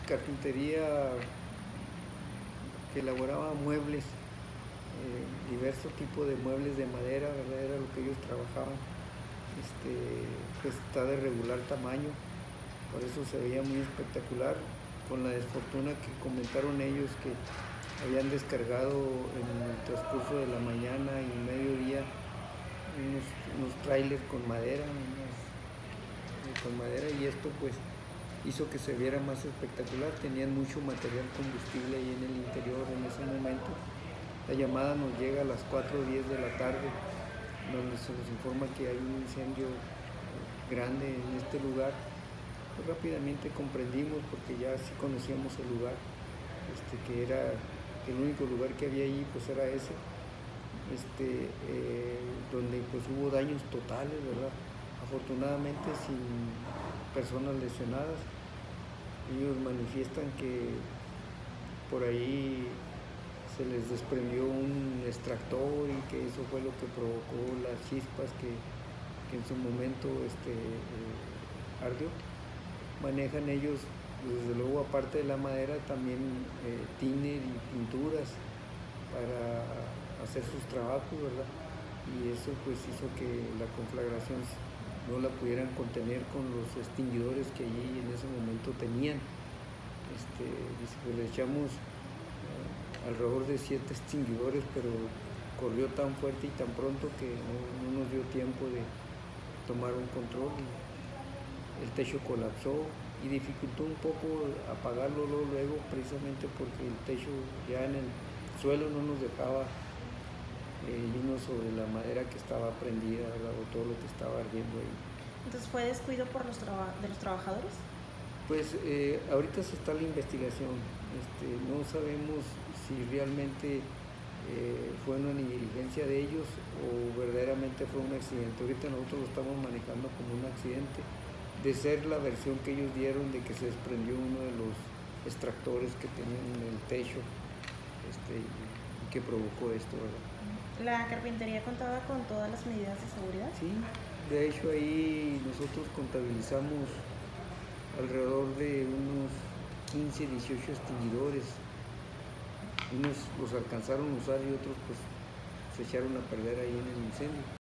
carpintería que elaboraba muebles, diversos tipos de muebles de madera, ¿verdad? Era lo que ellos trabajaban. Pues está de regular tamaño, por eso se veía muy espectacular, con la desfortuna que comentaron ellos que habían descargado en el transcurso de la mañana y mediodía unos trailers con madera, y esto pues hizo que se viera más espectacular. Tenían mucho material combustible ahí en el interior en ese momento. La llamada nos llega a las 4:10 de la tarde, donde se nos informa que hay un incendio grande en este lugar. Pues rápidamente comprendimos, porque ya sí conocíamos el lugar, que era el único lugar que había ahí, pues era ese, donde pues hubo daños totales, ¿verdad? Afortunadamente sin personas lesionadas. Ellos manifiestan que por ahí se les desprendió un extractor y que eso fue lo que provocó las chispas que en su momento ardió. Manejan ellos, desde luego, aparte de la madera, también tiner y pinturas para hacer sus trabajos, ¿verdad? Y eso pues hizo que la conflagración no la pudieran contener con los extinguidores que allí en ese momento tenían. Pues le echamos alrededor de 7 extinguidores, pero corrió tan fuerte y tan pronto que no nos dio tiempo de tomar un control. El techo colapsó y dificultó un poco apagarlo luego, precisamente porque el techo ya en el suelo no nos dejaba uno sobre la madera que estaba prendida, ¿verdad? O todo lo que estaba ardiendo ahí. Entonces, ¿fue descuido por de los trabajadores? Pues ahorita se está la investigación. No sabemos si realmente fue una negligencia de ellos o verdaderamente fue un accidente. Ahorita nosotros lo estamos manejando como un accidente, de ser la versión que ellos dieron de que se desprendió uno de los extractores que tenían en el techo y que provocó esto, ¿verdad? ¿La carpintería contaba con todas las medidas de seguridad? Sí, de hecho ahí nosotros contabilizamos alrededor de unos 15, 18 extinguidores. Unos los alcanzaron a usar y otros pues se echaron a perder ahí en el incendio.